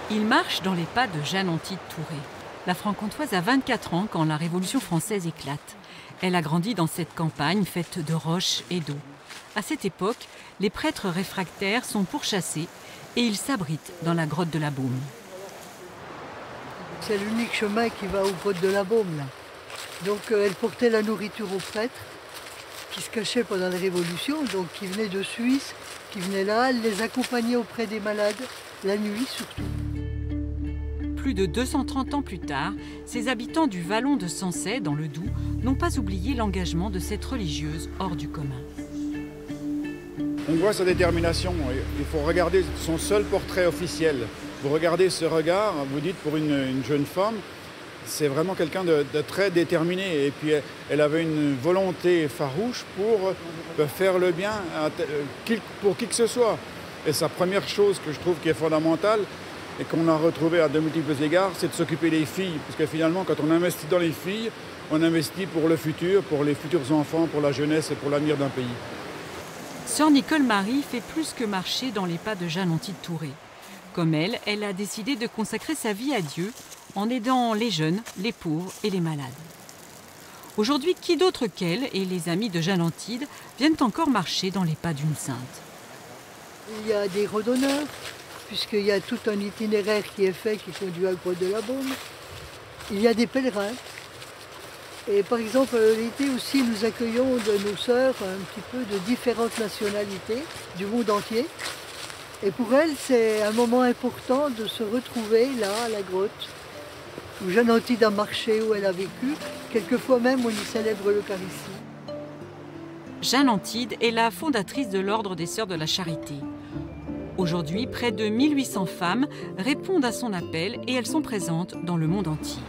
Il marche dans les pas de Jeanne Antide Touré. La Franc-Comtoise a 24 ans quand la Révolution française éclate. Elle a grandi dans cette campagne faite de roches et d'eau. À cette époque, les prêtres réfractaires sont pourchassés et ils s'abritent dans la grotte de la Baume. C'est l'unique chemin qui va aux grottes de la Baume, là. Donc elle portait la nourriture aux prêtres qui se cachaient pendant la Révolution, donc qui venaient de Suisse, qui venaient là, elle les accompagnait auprès des malades, la nuit surtout. Plus de 230 ans plus tard, ces habitants du vallon de Sancey, dans le Doubs, n'ont pas oublié l'engagement de cette religieuse hors du commun. On voit sa détermination. Il faut regarder son seul portrait officiel. Vous regardez ce regard, vous dites pour une jeune femme, c'est vraiment quelqu'un de très déterminé. Et puis elle avait une volonté farouche pour faire le bien pour qui que ce soit. Et sa première chose que je trouve qui est fondamentale, et qu'on a retrouvé à de multiples égards, c'est de s'occuper des filles. Parce que finalement, quand on investit dans les filles, on investit pour le futur, pour les futurs enfants, pour la jeunesse et pour l'avenir d'un pays. Sœur Nicole Marie fait plus que marcher dans les pas de Jeanne Antide Touré. Comme elle a décidé de consacrer sa vie à Dieu en aidant les jeunes, les pauvres et les malades. Aujourd'hui, qui d'autre qu'elle et les amis de Jeanne Antide viennent encore marcher dans les pas d'une sainte? Il y a des randonneurs, puisqu'il y a tout un itinéraire qui est fait qui conduit à la grotte de la Baume. Il y a des pèlerins. Et par exemple, l'été aussi, nous accueillons de nos sœurs un petit peu de différentes nationalités du monde entier. Et pour elles, c'est un moment important de se retrouver là, à la grotte, où Jeanne Antide a marché, où elle a vécu. Quelquefois même, on y célèbre l'Eucharistie. Jeanne Antide est la fondatrice de l'Ordre des Sœurs de la Charité. Aujourd'hui, près de 1800 femmes répondent à son appel et elles sont présentes dans le monde entier.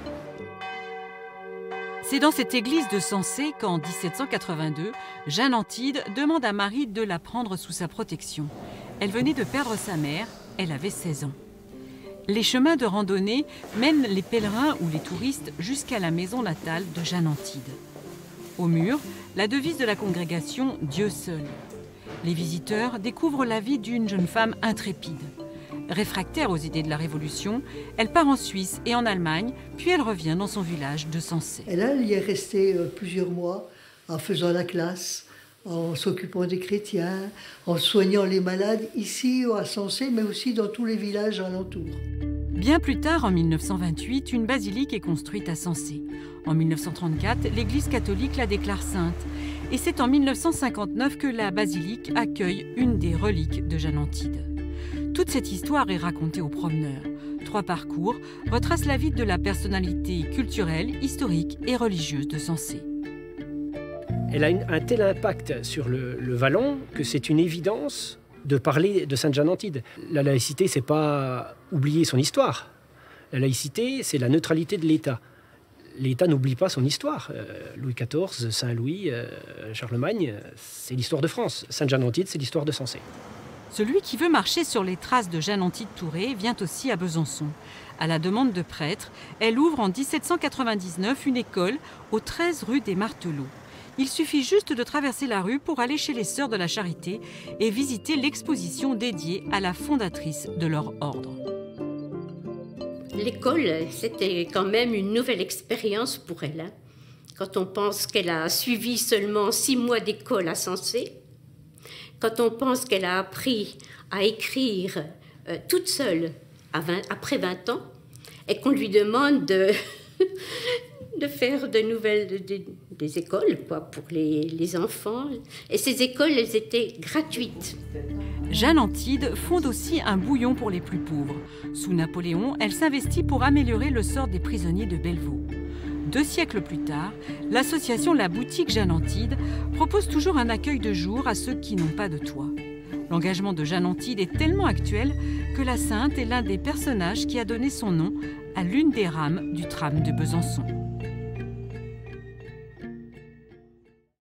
C'est dans cette église de Sancey qu'en 1782, Jeanne Antide demande à Marie de la prendre sous sa protection. Elle venait de perdre sa mère, elle avait 16 ans. Les chemins de randonnée mènent les pèlerins ou les touristes jusqu'à la maison natale de Jeanne Antide. Au mur, la devise de la congrégation « Dieu seul ». Les visiteurs découvrent la vie d'une jeune femme intrépide. Réfractaire aux idées de la Révolution, elle part en Suisse et en Allemagne, puis elle revient dans son village de Sancey. Et là, elle y est restée plusieurs mois en faisant la classe, en s'occupant des chrétiens, en soignant les malades ici à Sancey, mais aussi dans tous les villages alentours. Bien plus tard, en 1928, une basilique est construite à Sancey. En 1934, l'Église catholique la déclare sainte. Et c'est en 1959 que la basilique accueille une des reliques de Jeanne Antide. Toute cette histoire est racontée aux promeneurs. 3 parcours retracent la vie de la personnalité culturelle, historique et religieuse de Sancey. Elle a un tel impact sur le vallon que c'est une évidence de parler de Sainte Jeanne Antide. La laïcité, c'est pas oublier son histoire. La laïcité, c'est la neutralité de l'État. L'État n'oublie pas son histoire. Louis XIV, Saint-Louis, Charlemagne, c'est l'histoire de France. Sainte Jeanne Antide, c'est l'histoire de Sancey. Celui qui veut marcher sur les traces de Jeanne Antide Touré vient aussi à Besançon. À la demande de prêtres, elle ouvre en 1799 une école au 13 rue des Martelots. Il suffit juste de traverser la rue pour aller chez les Sœurs de la Charité et visiter l'exposition dédiée à la fondatrice de leur ordre. L'école, c'était quand même une nouvelle expérience pour elle. Hein. Quand on pense qu'elle a suivi seulement 6 mois d'école à Sancey, quand on pense qu'elle a appris à écrire toute seule après 20 ans, et qu'on lui demande de faire des écoles quoi, pour les enfants. Et ces écoles, elles étaient gratuites. Jeanne Antide fonde aussi un bouillon pour les plus pauvres. Sous Napoléon, elle s'investit pour améliorer le sort des prisonniers de Bellevaux. 2 siècles plus tard, l'association La Boutique Jeanne Antide propose toujours un accueil de jour à ceux qui n'ont pas de toit. L'engagement de Jeanne Antide est tellement actuel que la sainte est l'un des personnages qui a donné son nom à l'une des rames du tram de Besançon.